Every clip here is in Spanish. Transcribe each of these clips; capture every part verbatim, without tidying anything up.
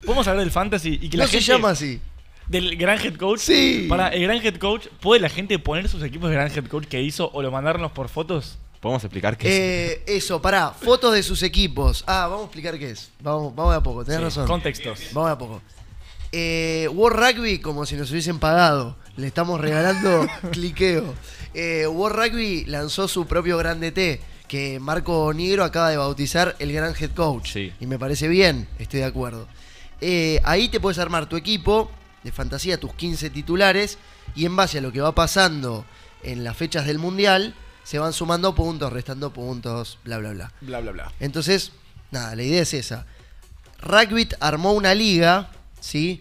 Podemos hablar del fantasy y que no la se gente... llama así. Del gran head coach. Sí. Para el gran head coach, ¿puede la gente poner sus equipos de gran head coach que hizo o lo mandarnos por fotos? ¿Podemos explicar qué Eh, eso, pará, fotos de sus equipos. Ah, vamos a explicar qué es. Vamos, vamos de a poco, tenés Sí, razón. contextos. Vamos de a poco. Eh, World Rugby, como si nos hubiesen pagado. Le estamos regalando cliqueo. Eh, World Rugby lanzó su propio Gran D T, que Marco Negro acaba de bautizar el Gran Head Coach. Sí. Y me parece bien, estoy de acuerdo. Eh, ahí te puedes armar tu equipo de fantasía, tus quince titulares, y en base a lo que va pasando en las fechas del Mundial, se van sumando puntos, restando puntos, bla, bla, bla. Bla, bla, bla. Entonces, nada, la idea es esa. Rugby armó una liga, ¿sí?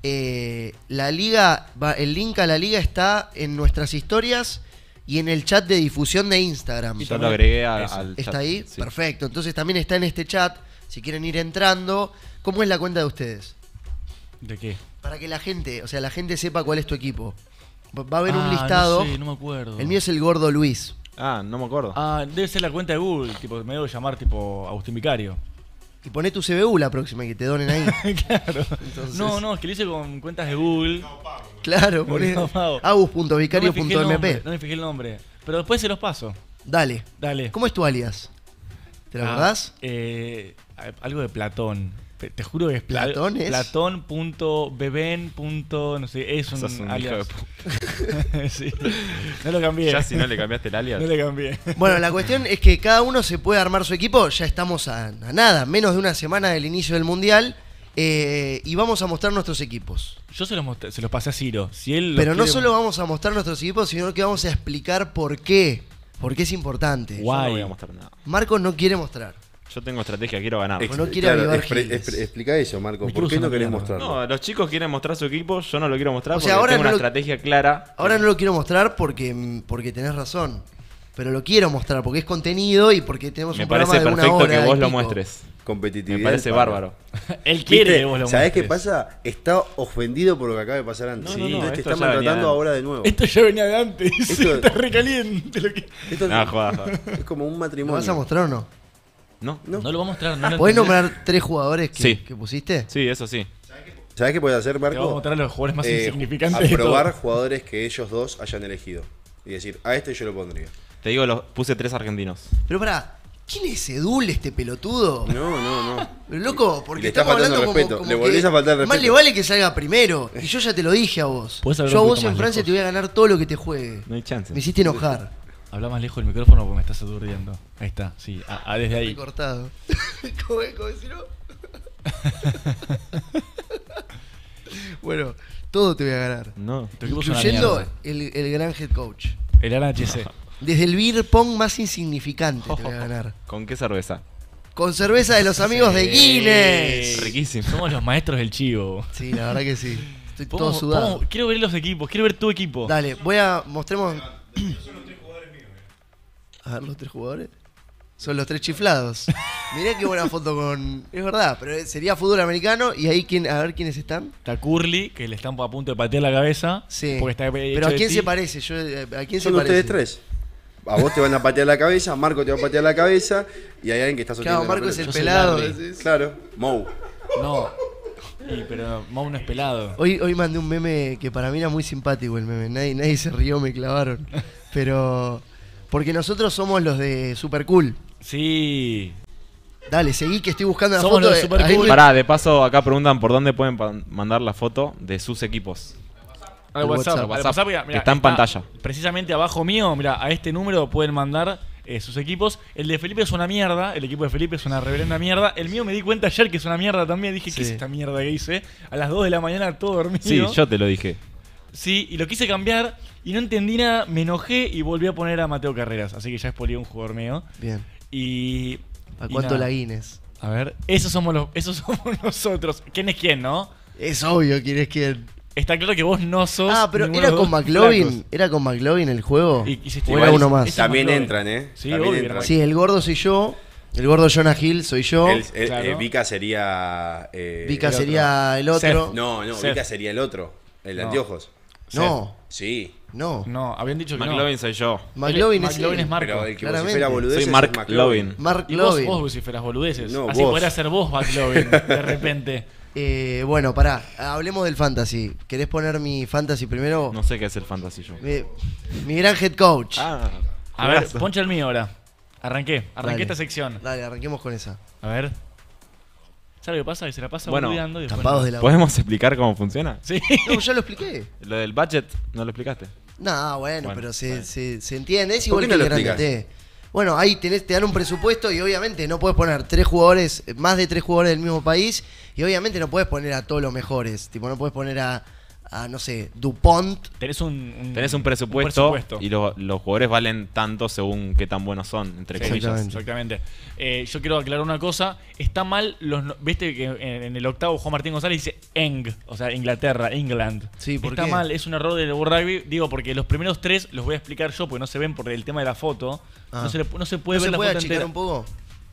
Eh, la liga, va, el link a la liga está en nuestras historias y en el chat de difusión de Instagram. Yo lo agregué a- al ¿Está chat. ahí? Sí. Perfecto. Entonces también está en este chat, si quieren ir entrando. ¿Cómo es la cuenta de ustedes? ¿De qué? Para que la gente, o sea, la gente sepa cuál es tu equipo. Va va a haber Ah, un listado. No sé, no me acuerdo. El mío es el Gordo Luis. Ah, no me acuerdo. Ah, debe ser la cuenta de Google. Tipo, me debo llamar tipo Agustín Vicario. Y poné tu C B U la próxima que te donen ahí. Claro. Entonces- No, no, es que lo hice con cuentas de Google. Claro, poné No, pago. agus punto No me vicario fijé punto el m nombre, p. no me fijé el nombre. Pero después se los paso. Dale. Dale. ¿Cómo es tu alias? ¿Te lo Ah, acordás? Eh, algo de Platón. Te, te juro que es Pla- ¿Platón es? Platón.beben. No sé, es un, Sos un alias. hijo de Sí. No lo cambié. Ya si no le cambiaste el alias. No le cambié. Bueno, la cuestión es que cada uno se puede armar su equipo. Ya estamos a, a nada, menos de una semana del inicio del Mundial. eh, y vamos a mostrar nuestros equipos. Yo se los, mostré- se los pasé a Ciro. Si él los Pero no quiere- solo vamos a mostrar nuestros equipos, sino que vamos a explicar por qué. Por qué es importante. Yo Guay. no voy a mostrar nada. Marcos no quiere mostrar. Yo tengo estrategia, quiero ganar. Ex- no quiere avivar expre- giles. expre- explica eso, Marco. Mi ¿Por cruz qué es no una querés mierda. mostrarlo? No, los chicos quieren mostrar su equipo, yo no lo quiero mostrar O sea, porque ahora tengo no una lo- estrategia clara. Ahora no lo quiero mostrar porque, porque tenés razón. Pero lo quiero mostrar porque es contenido y porque tenemos Me un programa parece de una perfecto hora que y vos lo pico. muestres. Competitividad. Me parece para- bárbaro. Él quiere ¿Viste? que vos lo ¿Sabés qué muestres. pasa? Está ofendido por lo que acaba de pasar antes. No, no, no, Entonces te esto está ya venía maltratando antes. ahora de nuevo. Esto ya venía de antes. Esto- Está recaliente. Lo que... Esto No, joda, joda. es como un ¿Lo matrimonio. vas a mostrar o no? No. No. No lo va a mostrar. No lo ¿Podés entendés. nombrar tres jugadores que, Sí. que pusiste? Sí, eso sí. ¿Sabés qué puedes hacer, Te vamos a Marco? mostrar a los jugadores más Eh, insignificantes de aprobar todos. jugadores que ellos dos hayan elegido. Y decir, a este yo lo pondría. Te digo, los, puse tres argentinos. Pero pará, ¿quién es Edul, este pelotudo? No, no, no. Pero loco, Y porque le está estamos faltando hablando como, respeto, como le volvés que a faltar más respeto. le vale que salga primero. Y yo ya te lo dije a vos. ¿Puedes hablar Yo a un vos poquito en más Francia lejos? te voy a ganar todo lo que te juegue. No hay chance. Me hiciste enojar. Habla más lejos del micrófono porque me estás aturdiendo. Ahí está, sí. A, a- desde ahí. Cortado. ¿Cómo es? ¿Cómo decirlo? Bueno, todo te voy a ganar. No. Tu equipo es una Incluyendo mierda. el, el gran head coach. El N H C. Desde el beer pong más insignificante te voy a ganar. ¿Con qué cerveza? Con cerveza de los amigos de Guinness. Riquísimo. Somos los maestros del chivo. Sí, la verdad que sí. Estoy todo Podemos- sudado. podemos- quiero ver los equipos, quiero ver tu equipo. Dale, voy a. Mostremos. A ver, los tres jugadores. Son los tres chiflados. Mirá qué buena foto con. Es verdad, pero sería fútbol americano. Y ahí, quién, a ver quiénes están. Está Curly, que le están a punto de patear la cabeza. Sí. Porque está hecho Pero ¿a de quién ti. se parece? Yo, eh, ¿A quién Son se parece? ustedes tres. A vos te van a patear la cabeza, Marco te va a patear la cabeza y hay alguien que está sosteniendo Claro, la Marco es el Yo soy pelado. Larry. decís. Claro, Mou. No. Y, pero Mau no es pelado. Hoy, hoy mandé un meme que para mí era muy simpático el meme. Nadie, nadie se rió, me clavaron. Pero. Porque nosotros somos los de Super Cool. Sí. Dale, seguí que estoy buscando la Somos foto los de. Super ahí Cool. me- Pará, de paso acá preguntan por dónde pueden pa- mandar la foto de sus equipos. Al Al WhatsApp. WhatsApp. al WhatsApp, WhatsApp, mira, que mira, está en pantalla. Precisamente abajo mío, mira, a este número pueden mandar eh, sus equipos. El de Felipe es una mierda. El equipo de Felipe es una reverenda mierda. El mío me di cuenta ayer que es una mierda también. Dije, ¿qué Sí. es esta mierda que hice? A las dos de la mañana todo dormido. Sí, yo te lo dije. Sí, y lo quise cambiar y no entendí nada. Me enojé y volví a poner a Mateo Carreras. Así que ya expolié un jugador mío. Bien. Y. ¿A y cuánto nada. la Guinness? A ver, esos somos los, esos somos nosotros. ¿Quién es quién, no? Es obvio quién es quién. Está claro que vos no sos. Ah, pero ninguno era de con los dos McLovin. flacos. ¿Era con McLovin el juego? Y- hiciste ¿O era igual. uno más? Ese- También McLovin. entran, ¿eh? Sí, También obvio, entran. era Sí, el gordo soy yo. El gordo Jonah Hill soy yo. El, el- Claro. eh, Vika sería. eh, Vika el otro. sería el otro. Seth. No, no, Seth. Vika sería el otro. El de No. anteojos. No, Sí. no. No, habían dicho que McLovin no. soy yo. McLovin Él- es, McLovin él. es Marco. Pero el que claramente. vocifera boludeces Soy Mark es McLovin. Lovin. Mark Y vos, Lovin. vos vociferas boludeces. No, Así vos. podrás ser vos, McLovin, de repente. Eh, bueno, pará, hablemos del fantasy. ¿Querés poner mi fantasy primero? No sé qué es el fantasy yo. Mi, mi gran head coach. Ah, A ver, juegazo. poncha el mío ahora. Arranqué, arranqué Dale. esta sección. Dale, arranquemos con esa. A ver. ¿Sabes lo que pasa? Que se la pasa Bueno, boludeando y después Tapados no. de la... ¿Podemos explicar cómo funciona? Sí. No, ya lo expliqué. Lo del budget, ¿no lo explicaste? No, bueno, Bueno, pero se, bueno. se, se entiende. Es ¿Por igual qué no que el lo Grande explicas? T. Bueno, ahí tenés, te dan un presupuesto y obviamente no puedes poner tres jugadores, más de tres jugadores del mismo país, y obviamente no puedes poner a todos los mejores. Tipo, no puedes poner a, a no sé, DuPont. Tenés un, un- Tenés un presupuesto, un presupuesto. y lo- los jugadores valen tanto según qué tan buenos son, entre Sí, comillas. exactamente. Eh, yo quiero aclarar una cosa. Está mal, los, no- viste que en, en el octavo Juan Martín González dice Eng, o sea, Inglaterra, England. Sí, ¿por Está qué? mal, es un error del World Rugby. Digo, porque los primeros tres los voy a explicar yo, porque no se ven por el tema de la foto. Ah. No, se le- no se puede ¿No ver se la puede foto achicar entera. un poco?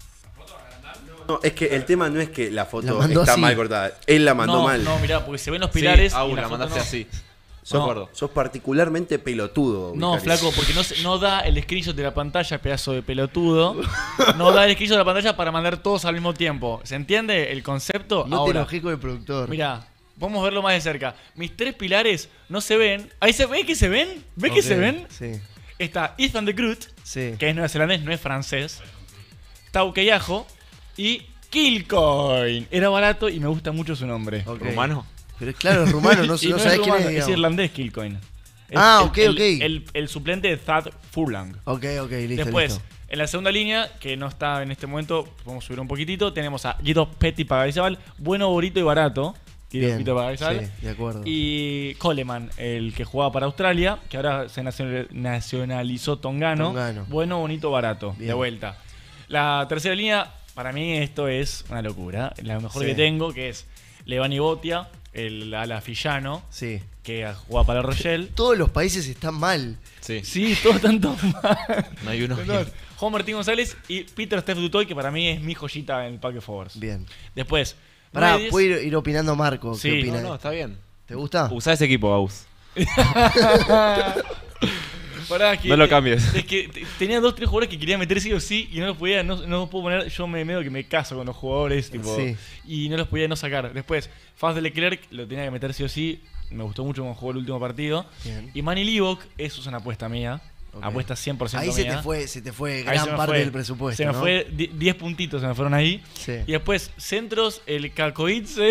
No, es que el tema no es que la La foto mandó está así. mal cortada. Él la mandó no, mal. no, mirá, porque se ven los Sí, pilares. Au, y la foto mandaste no. así. No. De acuerdo. Sos particularmente pelotudo. No, Vicario. flaco, porque no, se- no da el screenshot de la pantalla, pedazo de pelotudo. No da el screenshot de la pantalla para mandar todos al mismo tiempo. ¿Se entiende el concepto? No te Ahora, enojé con el productor. mira, vamos a verlo más de cerca. Mis tres pilares no se ven. Ahí se ve que se ven. ¿Ves Ok, que se ven? Sí, Está Ethan de Groot, sí. que es neozelandés, no es francés. Tau Keyajo y Killcoin. Era barato y me gusta mucho su nombre. Ok. ¿Rumano? Pero es claro, es rumano, no, Y no no sabés es quién es. rumano, es digamos. irlandés Killcoin. Es Ah, el- ok, el- ok. El, el suplente de Thad Furlong. Ok, ok, listo. Después, listo. en la segunda línea, que no está en este momento, podemos subir un poquitito, tenemos a Guido Petty Pagarizabal, bueno, bonito y barato. Guido Bien, Petty Pagarizabal. sí, de acuerdo. Y Coleman, el que jugaba para Australia, que ahora se nacional- nacionalizó tongano. Tongano. Bueno, bonito, barato. Bien. De vuelta. La tercera línea, para mí esto es una locura. La mejor Sí. que tengo, que es Levani Botia, el ala Fillano, Sí. que juega para el Rochelle. Todos los países están mal. Sí. Sí, todo tanto mal. No hay uno Perdón. bien. Juan Martín González y Peter Steph Dutoy, que para mí es mi joyita en el Pack of Forwards. Bien. Después, Pará, nueve diez. puedo ir, ir opinando Marco. Sí. ¿Qué opina? No, no, está bien. ¿Te gusta? Usá ese equipo, Aus. Pará, que- No lo cambies. Es que te- tenía dos, tres jugadores que quería meter sí o sí y no los podía, no, no los puedo poner. Yo me medio que me caso con los jugadores, tipo, Sí. y no los podía no sacar. Después, Faz de Leclerc lo tenía que meter sí o sí. Me gustó mucho cómo jugó el último partido. Bien. Y Manny Livok, eso es una apuesta mía. Ok. Apuesta cien por ciento Ahí se mía. te fue, se te fue Ahí gran se me parte fue. del presupuesto. Se me ¿no? fue di- diez puntitos, se me fueron ahí. Sí. Y después, centros, el Cacoitze,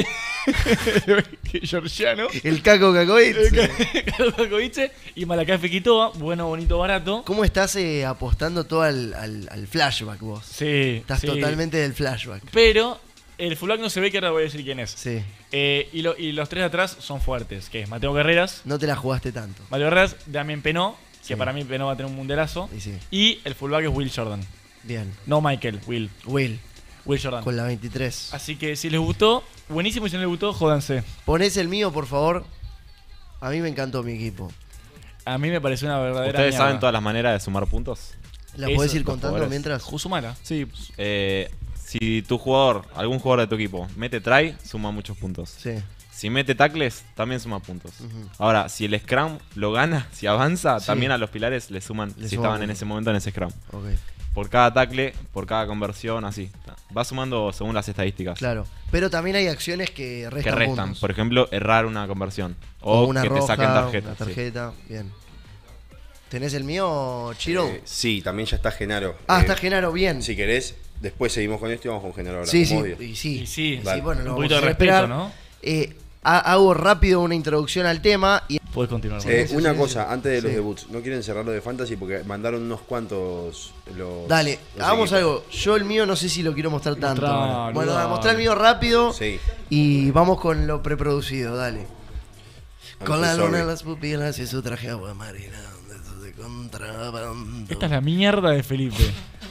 georgiano. El Caco Cacoit. El Cacoitze y Malacá Fequitoa, bueno, bonito, barato. ¿Cómo estás eh, apostando todo al, al- al flashback vos? Sí, Estás sí. totalmente del flashback. Pero el fullback no se ve, que ahora voy a decir quién es. Sí. Eh, y, lo- y los tres de atrás son fuertes, que es Mateo Guerreras, No te la jugaste tanto. Mateo Guerreras, Damien Penó, que Sí. para mí Penó va a tener un mundialazo. Y sí. Y el fullback es Will Jordan. Bien. No Michael, Will. Will, Will Jordan. con la veintitrés. Así que si les gustó, buenísimo, y si no les gustó, jódanse. Ponés el mío, por favor. A mí me encantó mi equipo. A mí me pareció una verdadera ¿Ustedes mierda. saben todas las maneras de sumar puntos? ¿La Eso, podés ir los contando jugadores. mientras? Jusumara. Sí. Eh, si tu jugador, algún jugador de tu equipo, mete try, suma muchos puntos. Sí. Si mete tackles, también suma puntos. Ujú. Ahora, si el scrum lo gana, si avanza, Sí. también a los pilares le suman Le si suma estaban en puntos. ese momento en ese scrum. Ok. Por cada tackle, por cada conversión, así. Va sumando según las estadísticas. Claro. Pero también hay acciones que restan, Que restan. puntos. Por ejemplo, errar una conversión. O O, una que roja, te saquen tarjeta. una sí. tarjeta. Bien. ¿Tenés el mío, Chiro? Eh, sí, también ya está Genaro. ah, Eh, está Genaro, bien. Si querés, después seguimos con esto y vamos con Genaro ahora. Sí, sí, como odio. y sí. Y sí, Vale. bueno, lo un vamos poquito a de hacer respeto, esperar. ¿no? Eh, ha- hago rápido una introducción al tema y Puedes continuar. Sí, Eh, sí, una sí, cosa, sí. antes de los Sí. debuts, no quieren cerrar lo de Fantasy porque mandaron unos cuantos. Los, dale, los hagamos equipos. algo. Yo el mío no sé si lo quiero mostrar tanto. Mostralo, bueno, dale. mostrar el mío rápido Sí. y vamos con lo preproducido, dale. I'm Con so la luna sorry. en las pupilas y su traje agua marina de contrabando. Esta es la mierda de Felipe.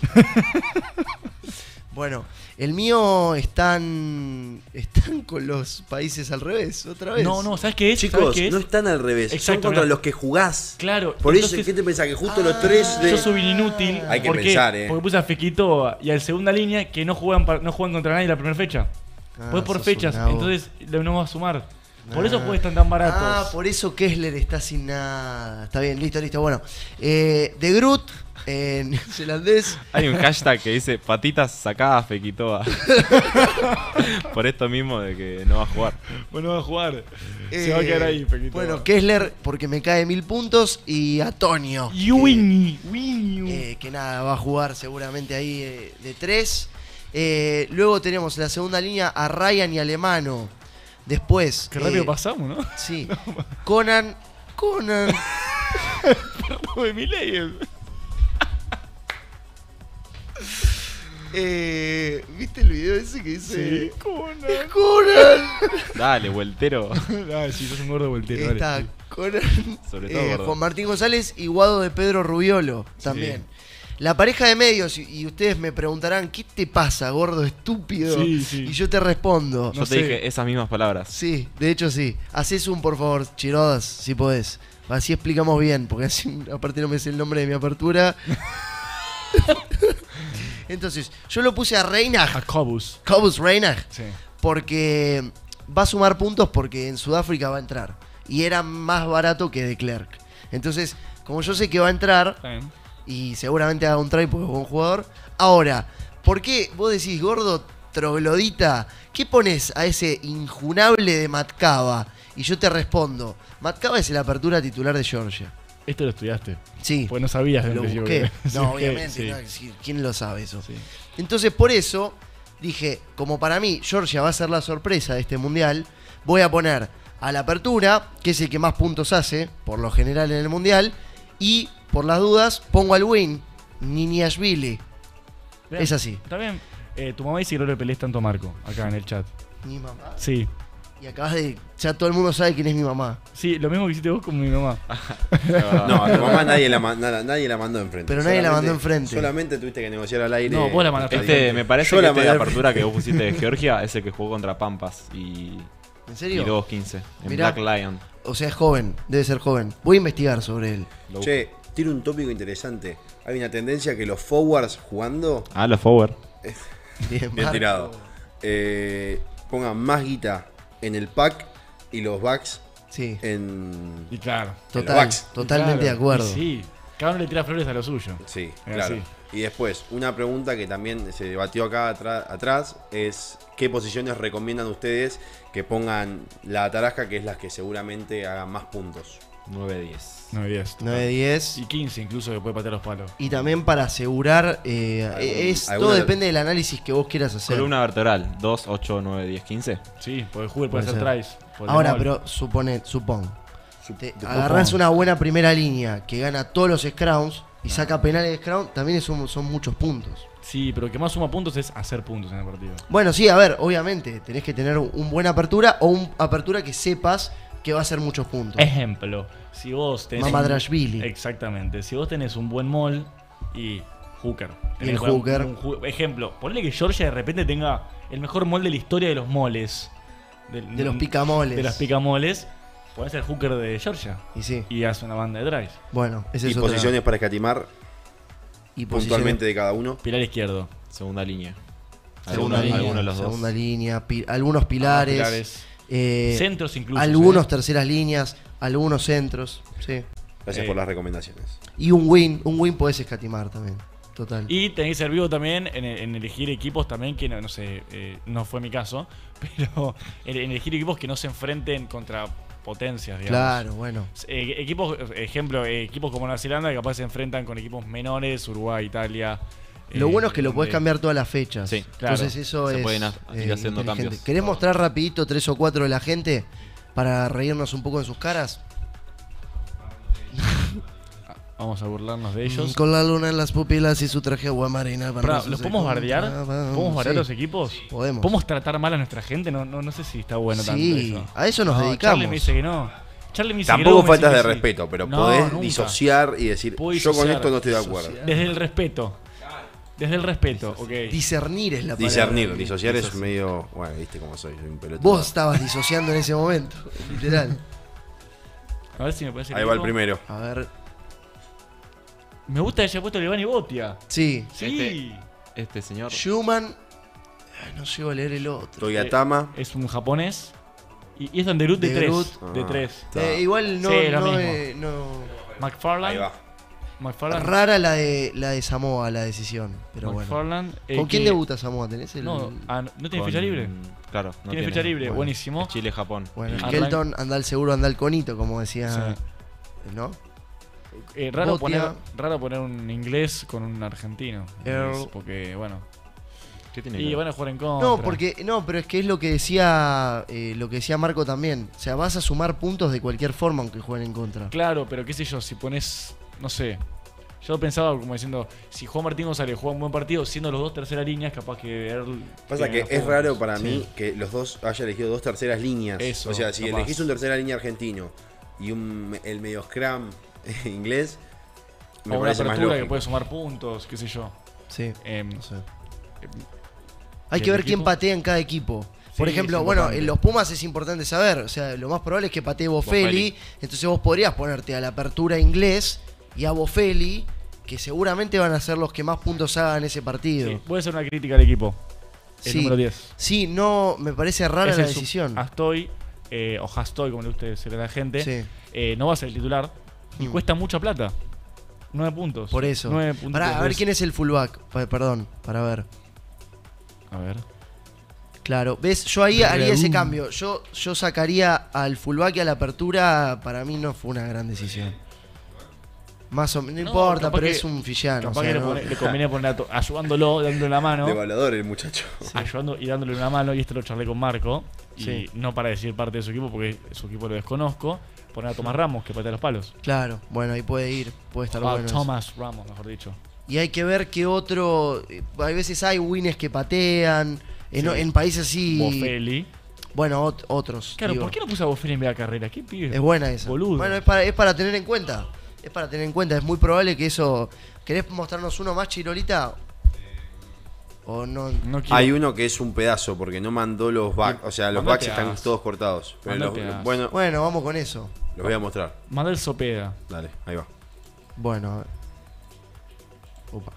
Bueno, el mío están están con los países al revés, otra vez. No, no, ¿sabes qué es? ¿Sabes Chicos, qué es? no están al revés. Son Exacto, contra mirá. los que jugás. Claro. Por eso, entonces, ¿qué te pensás? Que justo Ah, los tres de. yo soy bien inútil. Hay que ¿Por qué? pensar, eh. Porque puse a Fequito y al segunda línea que no juegan pa- no juegan contra nadie la primera fecha. Ah, pues por sos fechas, un nabo. entonces lo no va a sumar. Por eso Ah. pues están tan baratos. Ah, por eso Kessler está sin nada. Está bien, listo, listo. Bueno, eh, de Groot, eh, neozelandés. Hay un hashtag que dice patitas sacadas Fekitoa. Por esto mismo de que no va a jugar. Bueno, va a jugar. eh, Se va a quedar ahí, Pequito. Bueno, Kessler, porque me cae mil puntos. Y Antonio. Y Winnie, Winnie. Eh, que nada, va a jugar seguramente ahí eh, de tres. Eh, luego tenemos en la segunda línea a Ryan y Alemano. Después. Qué rápido eh, pasamos, ¿no? Sí. Conan. Conan. Perro de Milei. eh, ¿Viste el video ese que dice? Sí. Conan. Conan. Dale, vueltero. Ah, sí, sos un gordo voltero. Está dale. Conan. Sobre todo eh, gordo. Juan Martín González y Guado de Pedro Rubiolo también. La pareja de medios, y, y ustedes me preguntarán, ¿qué te pasa, gordo estúpido? Sí, sí. Y yo te respondo. Yo no te sé. dije esas mismas palabras. Sí, de hecho sí. Haces un, por favor, Chirodas, si podés. Así explicamos bien, porque así aparte no me sé el nombre de mi apertura. Entonces, yo lo puse a Reinach, A Cobus. Cobus Reinach, Sí. porque va a sumar puntos porque en Sudáfrica va a entrar. Y era más barato que de Klerk. Entonces, como yo sé que va a entrar, Está bien. y seguramente haga un try porque es buen jugador. Ahora, ¿por qué vos decís, gordo troglodita, qué pones a ese injunable de Matkava? Y yo te respondo, Matkava es el apertura titular de Georgia. Esto lo estudiaste. Sí, Pues no sabías de lo dónde busqué. llegó. Sí, No, obviamente, sí. no, sí, ¿quién lo sabe eso? Sí. Entonces, por eso, dije, como para mí Georgia va a ser la sorpresa de este mundial, voy a poner a la apertura, que es el que más puntos hace, por lo general en el mundial, y por las dudas, pongo al win, Niniashvili. Bien. Es así. Está bien. Eh, tu mamá dice que no le pelees tanto a Marco, acá en el chat. Mi mamá. Sí. Y acabas de. Ya todo el mundo sabe quién es mi mamá. Sí, lo mismo que hiciste vos con mi mamá. No, a tu mamá nadie la, ma- nada- nadie la mandó enfrente. Pero nadie la Solamente- mandó enfrente. Solamente tuviste que negociar al aire. No, vos la mandaste. Este, me parece Yo que la este de mandé- apertura que vos pusiste de Georgia es el que jugó contra Pampas y, ¿En y serio? dos quince en Mirá. Black Lion. O sea, es joven. Debe ser joven. Voy a investigar sobre él. Lo Che, tiene un tópico interesante. Hay una tendencia que los forwards jugando, Ah, los forward. Bien, bien Marco. tirado, eh, pongan más guita en el pack y los backs Sí, en. Y claro. total, backs. totalmente Claro, de acuerdo. y Sí. Cada uno le tira flores a lo suyo. Sí, Es claro. así. Y después, una pregunta que también se debatió acá atra- atrás es ¿qué posiciones recomiendan ustedes que pongan la tarasca, que es las que seguramente hagan más puntos? nueve diez. nueve diez. nueve diez. Y quince incluso que puede patear los palos. Y también para asegurar, eh, Algún- es, todo alguna- depende del análisis que vos quieras hacer. Columna vertebral. dos, ocho, nueve, diez, quince. Sí, porque Hoover puede Puede hacer ser. tries. por Ahora, demol. pero supone, supón. Sup- Te de- agarrás una buena primera línea que gana todos los scrums y saca penales de scrum, también son, son muchos puntos. Sí, pero lo que más suma puntos es hacer puntos en el partido. Bueno, sí, a ver, obviamente, tenés que tener un buena apertura o una apertura que sepas que va a ser muchos puntos. Ejemplo, si vos tenés. Mamadrashvili. Exactamente. Si vos tenés un buen mall y hooker. Y tenés el un- hooker. un ju- ejemplo, ponle que Georgia de repente tenga el mejor mall de la historia de los moles. Del- De los picamoles. De los picamoles. Podés ser hooker de Georgia. Y sí, Y hace una banda de tries. bueno, ese y es otra- posiciones para escatimar y puntualmente de cada uno. Pilar izquierdo. Segunda línea. Segunda Alguno, línea, alguno de los dos. segunda línea, pi- algunos pilares, Pilares. eh, Centros incluso. algunos ¿sí? terceras líneas, algunos centros, sí. Gracias Eh. por las recomendaciones. Y un win, un win podés escatimar también, total. Y tenés que ser vivo también en, en elegir equipos también que no, no sé, eh, no fue mi caso, pero en, en elegir equipos que no se enfrenten contra potencias, digamos. Claro, bueno. Eh, equipos, ejemplo, eh, equipos como Nueva Zelanda que capaz se enfrentan con equipos menores, Uruguay, Italia. Lo eh, bueno es que lo podés donde- cambiar todas las fechas. Sí, claro. Entonces eso Se es pueden a- ir eh, haciendo inteligente. cambios. ¿Querés mostrar rapidito tres o cuatro de la gente para reírnos un poco de sus caras? Vamos a burlarnos de ellos. Con la luna en las pupilas y su traje aguamarina. Pará, ¿los podemos bardear? ¿Podemos bardear Sí, los equipos? Podemos. ¿Podemos tratar mal a nuestra gente? No, no, no sé si está bueno tanto Sí, eso. a eso nos No, dedicamos. Charlie me dice que no. Charlie me dice Tampoco que no, me faltas dice de que sí. respeto, pero No, podés nunca. disociar y decir, Puedo yo con disociar, esto no estoy de acuerdo. Desde el respeto. Desde el respeto, ok. Discernir es la palabra. Discernir, disociar es medio. Bueno, viste cómo soy, soy un pelotudo. Vos estabas disociando en ese momento, literal. A ver si me parece Ahí va el primero. A ver, Me gusta que haya puesto Levani Botia. sí. Sí. Este señor. Schumann. Ay, no llego a leer el otro. Toyatama. Es un japonés. Y, y es donde Derut de De tres. Groot. De Ah. tres. Está. Eh, igual no. Sí, lo no, mismo. eh, no- Ahí McFarlane. va. McFarland. Rara la de la de Samoa, la decisión. Pero bueno. McFarland, eh, ¿Con quién que- debuta Samoa? ¿Tenés el...? No, ah, ¿no tiene Con- fecha libre? Claro, no tiene fecha libre, Bueno. buenísimo. Chile-Japón. Bueno, Arran- Skelton anda al seguro, anda al conito, como decía. Sí. ¿No? Eh, raro, Botia. poner, raro poner un inglés con un argentino. Earl. Porque, bueno. ¿Qué tiene que Y ver? van a jugar en contra. No, porque no, pero es que es lo que decía eh, lo que decía Marco también. O sea, vas a sumar puntos de cualquier forma aunque jueguen en contra. Claro, pero qué sé yo, si pones. No sé. Yo pensaba como diciendo, si Juan Martín González juega un buen partido, siendo los dos terceras líneas, capaz que Earl. Pasa tiene que los es puntos. raro para Sí. mí que los dos hayan elegido dos terceras líneas. Eso, o sea, si capaz. elegís un tercera línea argentino y un, el medio scrum inglés, O me una parece más apertura que lógico. puede sumar puntos, qué sé yo. Sí. Em, No sé. em, Hay ¿Y que el ver quién equipo? patea en cada equipo. Por Sí, ejemplo, es bueno, importante. en los Pumas es importante saber. O sea, lo más probable es que patee Bofelli. Bofelli. Entonces vos podrías ponerte a la apertura inglés y a Bofelli, que seguramente van a ser los que más puntos hagan ese partido. sí, voy a hacer una crítica al equipo. El Sí. número diez. Sí, no, me parece rara Es la el sub- decisión. Astoy, eh, o Hastoy, como le gusta decir a la gente, Sí. eh, no va a ser el titular y Mm. cuesta mucha plata. Nueve puntos. Por eso. Nueve puntos. Pará, a ver quién es el fullback. Pa- Perdón, para ver. A ver. Claro, ves, yo ahí haría ese Raúl. cambio. Yo, yo sacaría al fullback y a la apertura. Para mí no fue una gran decisión. Más o menos, no, No, importa, capaz pero que- es un villano. Capaz o sea, que le, no- pone- le conviene poner a to- ayudándolo, dándole la mano. De evaluador el muchacho. Ayudando y dándole una mano. Y esto lo charlé con Marco. Y Sí. no para decir parte de su equipo, porque su equipo lo desconozco. Poner a Tomás Ramos, que patea los palos. Claro, bueno, ahí puede ir, puede estar Ah, bueno. eso. Thomas Ramos, mejor dicho. Y hay que ver qué otro. eh, Hay veces hay winners que patean. En, Sí. en países así. Bofelli. Bueno, ot- otros. Claro, digo. ¿por qué no puse a Bofelli en vez de Carrera? ¿Qué pibe? Es buena esa. Boludo. Bueno, es para, es para tener en cuenta. Es para tener en cuenta. Es muy probable que eso. ¿Querés mostrarnos uno más, Chirolita? O no. No quiero. Hay uno que es un pedazo porque no mandó los backs. O sea, los Mandate backs están a- todos cortados. Pero los- Mandate a- bueno, Bueno, vamos con eso. los voy a mostrar. Manda el Sopeda. Dale, ahí va. Bueno, a ver. Opa.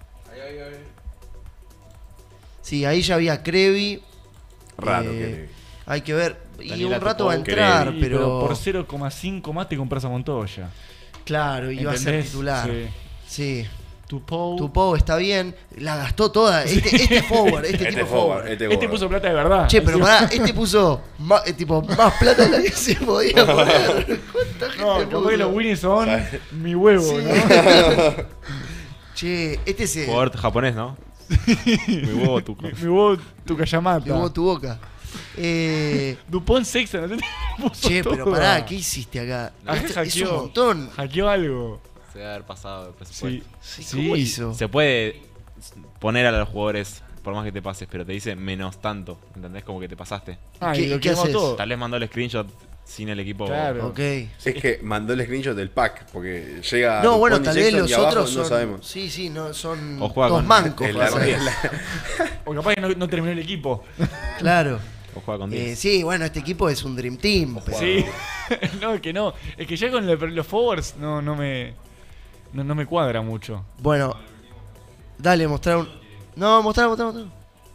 Sí, ahí ya había Crevi. Raro Eh, que Hay que ver. Y Daniela un rato va a Tupou, entrar, Crevi, Sí, pero. por cero coma cinco más te compras a Montoya. Claro, iba a ser ¿Entendés? titular. Sí. Sí. Tupou. Tupou está bien. La gastó toda. Este, este forward, este, Este tipo es forward, forward. este Este gordo. puso plata de verdad. Che, pero Encima- pará, este puso ma- eh, tipo, más plata de la que se podía poner. ¿Cuánta gente No, puso? capaz que los Winnies son mi huevo, Sí. ¿no? Che, este se. Jugador japonés, ¿no? Mi huevo tuco. Mi, mi huevo Tukayamata. Te hubo tu boca. Eh, Dupont Sexta, no sé, puso che, pero toda. pará, ¿qué hiciste acá? Ah, Esto es hackeó. un montón. Hackeó algo. Se debe haber pasado el Sí. presupuesto. Sí, ¿cómo hizo? Se puede poner a los jugadores, por más que te pases, pero te dice menos tanto. ¿Entendés? Como que te pasaste. Ah, ¿Qué- y lo qué quemó haces? todo. Tal vez mandó el screenshot sin el equipo. Claro. Ok. Es que mandó el screenshot del pack porque llega. No, Dupont bueno, y tal vez Sexton los y abajo otros no son. sabemos. Sí, sí, no, son O juega dos con- mancos. Es vas la- a ver. es la- O capaz que no, no terminó el equipo. Claro. O juega con Eh, diez. sí, bueno, este equipo es un Dream Team. pero- Sí. No, es que no. Es que ya con le- los forwards no, no me. No, no me cuadra mucho. Bueno, dale, mostrar un. No, mostrar, mostrar, mostrar.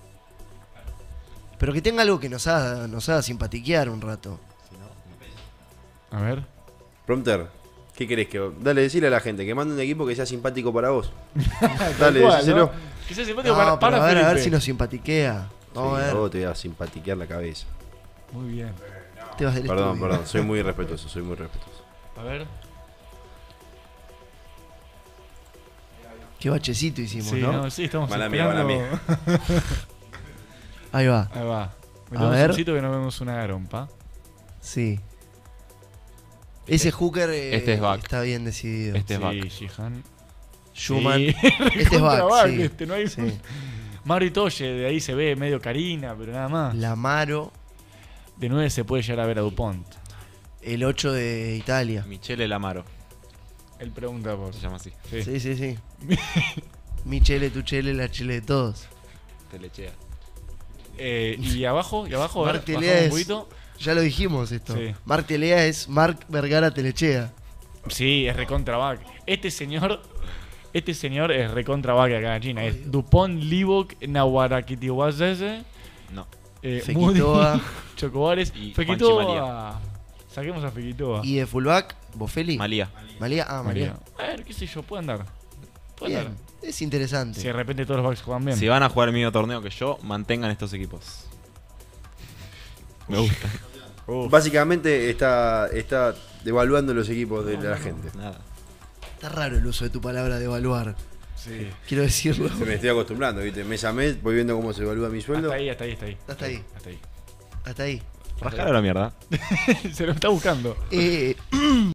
Pero que tenga algo que nos haga, nos haga simpatiquear un rato. A ver. Prompter, ¿qué querés que.? Dale, decirle a la gente que mande un equipo que sea simpático para vos. Tal Dale, cual, decíselo. ¿no? Que sea simpático No, para, pero para a ver, a ver Felipe. si nos simpatiquea. Vamos Sí, a ver. vos te voy a simpatiquear la cabeza. Muy bien. Te vas del Perdón, estudio. perdón, soy muy respetuoso, soy muy respetuoso. A ver. Qué bachecito hicimos, Sí, ¿no? no, sí, estamos Mala mía, mala esperando. Ahí va. Ahí va. A Metemos ver. un sitio que no vemos una garompa. Sí. Ese hooker eh, Este es back. está bien decidido. Este es sí, back. Jihan. Schumann. Sí, Este es recontra back, sí. este, no hay... Sí. Mario Itoye, de ahí se ve medio Karina, pero nada más. Lamaro, De nueve se puede llegar a ver a Dupont. el ocho de Italia. Michele Lamaro. Él pregunta por... Se llama así. Sí. Sí, sí, sí. Michele, tu chele, la chele de todos. Telechea. Eh, y abajo, y abajo, a ver, Marc bajamos Telea un es- poquito. Ya lo dijimos esto. Sí. Marc Telea es Marc Vergara Telechea. Sí, es recontra back. Este señor, este señor es recontra back acá en China. Es Dupont, Libok, Nahuarakitiwazese, No. eh, Fekitoa. Moody, Chocobares, Y Fekitoa. Juanchi María. Saquemos a Fekitoa. Y de fullback, ¿Bofeli? Malía. Malía, ah, Malía. A ver, qué sé yo, puede andar. Puede Bien, andar. es interesante. Si de repente todos los backs juegan bien. Si van a jugar el mismo torneo que yo, mantengan estos equipos. Me gusta. Uf. Básicamente está, está devaluando los equipos de la gente. Nada. Está raro el uso de tu palabra de evaluar. Sí. Quiero decirlo. Se me estoy acostumbrando, ¿viste? Mes a mes voy viendo cómo se evalúa mi sueldo. Hasta ahí, hasta ahí, hasta ahí. Hasta ahí. Hasta ahí. Hasta ahí. Rascar a la mierda. Se lo está buscando. Eh,